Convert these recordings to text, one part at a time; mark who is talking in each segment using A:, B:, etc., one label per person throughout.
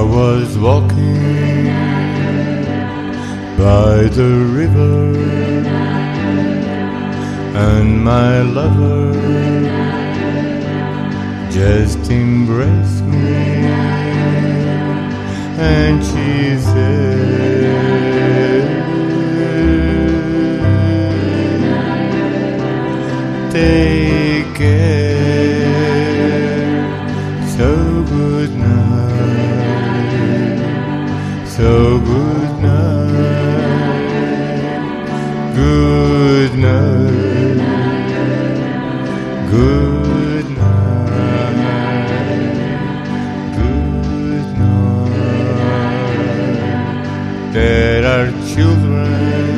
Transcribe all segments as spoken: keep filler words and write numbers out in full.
A: was walking by the river, and my lover just embraced me, and she said, take care, so good night, so good night, good night, good night, good night. There are children,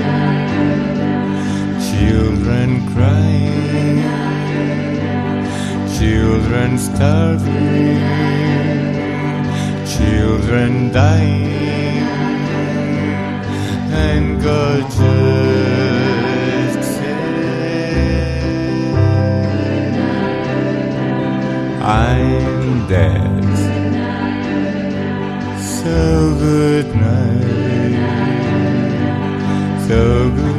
A: children crying, children starving, children dying, and God just said, I'm dead. So good night, so good